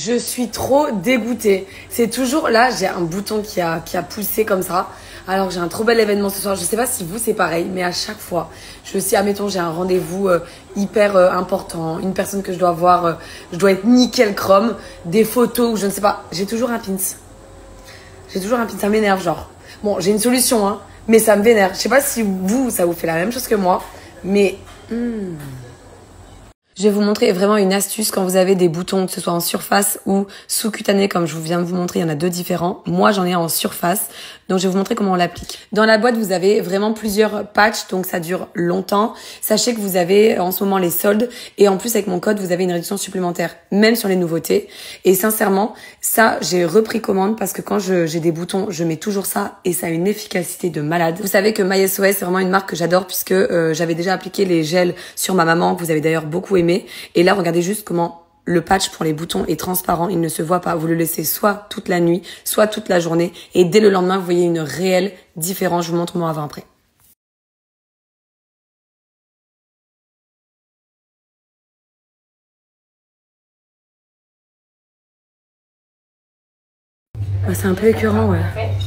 Je suis trop dégoûtée. C'est toujours là, j'ai un bouton qui a poussé comme ça. Alors j'ai un trop bel événement ce soir. Je sais pas si vous c'est pareil, mais à chaque fois, je sais, admettons, j'ai un rendez-vous hyper important, une personne que je dois voir, je dois être nickel chrome, des photos ou je ne sais pas. J'ai toujours un pins. J'ai toujours un pins, ça m'énerve genre. Bon, j'ai une solution, hein, mais ça me vénère. Je sais pas si vous, ça vous fait la même chose que moi, mais... Je vais vous montrer vraiment une astuce quand vous avez des boutons, que ce soit en surface ou sous-cutané, comme je viens de vous montrer, il y en a deux différents. Moi, j'en ai un en surface, donc je vais vous montrer comment on l'applique. Dans la boîte, vous avez vraiment plusieurs patchs, donc ça dure longtemps. Sachez que vous avez en ce moment les soldes, et en plus avec mon code, vous avez une réduction supplémentaire, même sur les nouveautés. Et sincèrement, ça, j'ai repris commande parce que quand j'ai des boutons, je mets toujours ça, et ça a une efficacité de malade. Vous savez que MySOS, c'est vraiment une marque que j'adore, puisque j'avais déjà appliqué les gels sur ma maman, que vous avez d'ailleurs beaucoup aimé. Et là, regardez juste comment le patch pour les boutons est transparent, il ne se voit pas. Vous le laissez soit toute la nuit, soit toute la journée. Et dès le lendemain, vous voyez une réelle différence. Je vous montre mon avant-après. Ah, c'est un peu écœurant, ouais.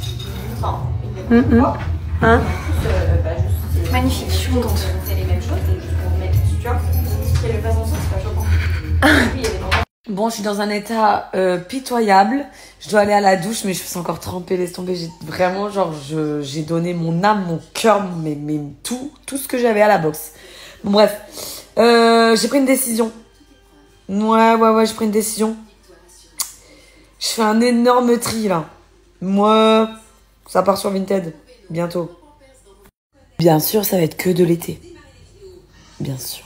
Hein? Magnifique, je suis contente. C'est les mêmes choses, juste pour mettre, tu vois, si elle le passe ensemble, c'est pas choquant. Bon, je suis dans un état pitoyable. Je dois aller à la douche, mais je suis encore trempée, laisse tomber. J'ai vraiment, genre, j'ai donné mon âme, mon cœur, mais tout ce que j'avais à la boxe. Bon, bref, j'ai pris une décision. Ouais, j'ai pris une décision. Je fais un énorme tri, là. Moi, ça part sur Vinted, bientôt. Bien sûr, ça va être que de l'été. Bien sûr.